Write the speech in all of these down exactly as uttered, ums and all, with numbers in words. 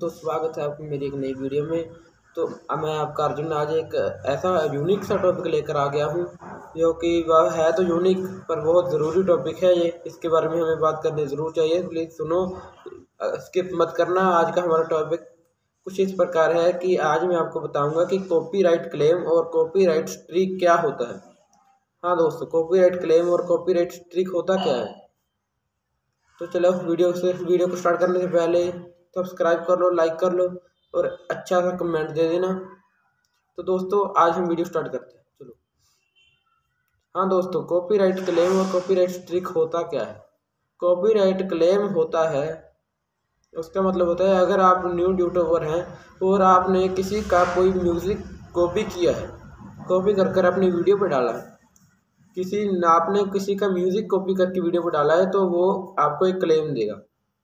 दोस्तों, स्वागत है आपकी मेरी एक नई वीडियो में। तो मैं आपका अर्जुन आज एक ऐसा यूनिक सा टॉपिक लेकर आ गया हूँ जो कि वह है तो यूनिक पर बहुत ज़रूरी टॉपिक है। ये इसके बारे में हमें बात करनी ज़रूर चाहिए। प्लीज़ सुनो, स्किप मत करना। आज का हमारा टॉपिक कुछ इस प्रकार है कि आज मैं आपको बताऊँगा कि कॉपीराइट क्लेम और कॉपीराइट स्ट्रीक क्या होता है। हाँ दोस्तों, कॉपीराइट क्लेम और कॉपीराइट स्ट्रीक होता क्या है। तो चलो वीडियो से वीडियो को स्टार्ट करने से पहले सब्सक्राइब कर लो, लाइक कर लो और अच्छा सा कमेंट दे देना। तो दोस्तों आज हम वीडियो स्टार्ट करते हैं। चलो हाँ दोस्तों, कॉपीराइट क्लेम और कॉपीराइट स्ट्रीक होता क्या है। कॉपीराइट क्लेम होता है, उसका मतलब होता है अगर आप न्यू यूट्यूबर हैं और आपने किसी का कोई म्यूज़िक कॉपी किया है, कॉपी कर कर अपनी वीडियो पर डाला है, किसी आपने किसी का म्यूज़िक कॉपी करके वीडियो पर डाला है, तो वो आपको एक क्लेम देगा।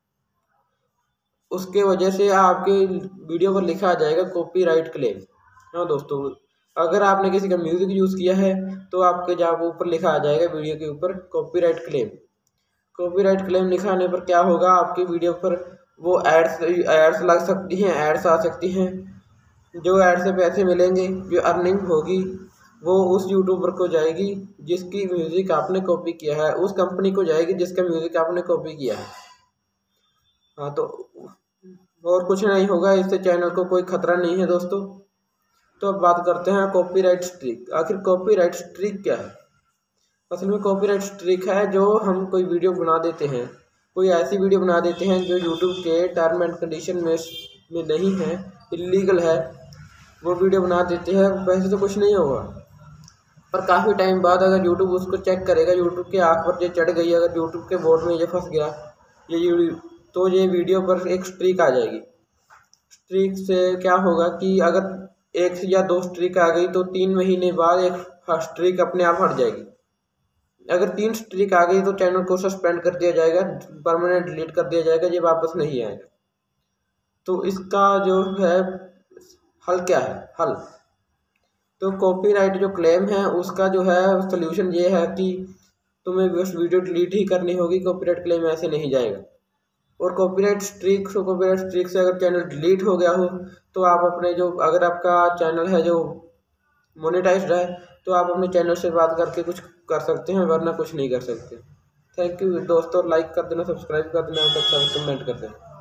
उसके वजह से आपके वीडियो पर लिखा आ जाएगा कॉपीराइट क्लेम। हाँ दोस्तों, अगर आपने किसी का म्यूज़िक यूज़ किया है तो आपके जहाँ ऊपर लिखा आ जाएगा वीडियो के ऊपर कॉपीराइट क्लेम। कॉपीराइट क्लेम लिखा आने पर क्या होगा, आपकी वीडियो पर वो एड्स एड्स लग सकती हैं, एड्स आ सकती हैं। जो एड से पैसे मिलेंगे, जो अर्निंग होगी, वो उस यूट्यूबर को जाएगी जिसकी म्यूज़िक आपने कॉपी किया है, उस कंपनी को जाएगी जिसका म्यूज़िक आपने कॉपी किया है। हाँ तो और कुछ नहीं होगा, इससे चैनल को कोई खतरा नहीं है दोस्तों। तो अब बात करते हैं कॉपीराइट स्ट्रीक। आखिर कॉपीराइट स्ट्रीक क्या है। असल में कॉपीराइट स्ट्रीक है जो हम कोई वीडियो बना देते हैं, कोई ऐसी वीडियो बना देते हैं जो यूट्यूब के टर्म एंड कंडीशन में में नहीं है, इलीगल है, वो वीडियो बना देते हैं। वैसे तो कुछ नहीं होगा, पर काफ़ी टाइम बाद अगर यूट्यूब उसको चेक करेगा, यूट्यूब के आँख पर ये चढ़ गई, अगर यूट्यूब के बोर्ड में ये फंस गया ये तो ये वीडियो पर एक स्ट्रीक आ जाएगी। स्ट्रीक से क्या होगा कि अगर एक या दो स्ट्रीक आ गई तो तीन महीने बाद एक स्ट्रीक अपने आप हट जाएगी। अगर तीन स्ट्रीक आ गई तो चैनल को सस्पेंड कर दिया जाएगा, परमानेंट डिलीट कर दिया जाएगा, ये वापस नहीं आएगा। तो इसका जो है हल क्या है। हल तो कॉपीराइट जो क्लेम है उसका जो है सोल्यूशन ये है कि तुम्हें बस वीडियो डिलीट ही करनी होगी, कॉपीराइट क्लेम ऐसे नहीं जाएगा। और कॉपीराइट स्ट्रीक से कॉपीराइट स्ट्रीक से अगर चैनल डिलीट हो गया हो तो आप अपने जो अगर आपका चैनल है जो मोनेटाइज्ड है तो आप अपने चैनल से बात करके कुछ कर सकते हैं, वरना कुछ नहीं कर सकते। थैंक यू दोस्तों, लाइक कर देना, सब्सक्राइब कर देना, अच्छा कमेंट कर देना।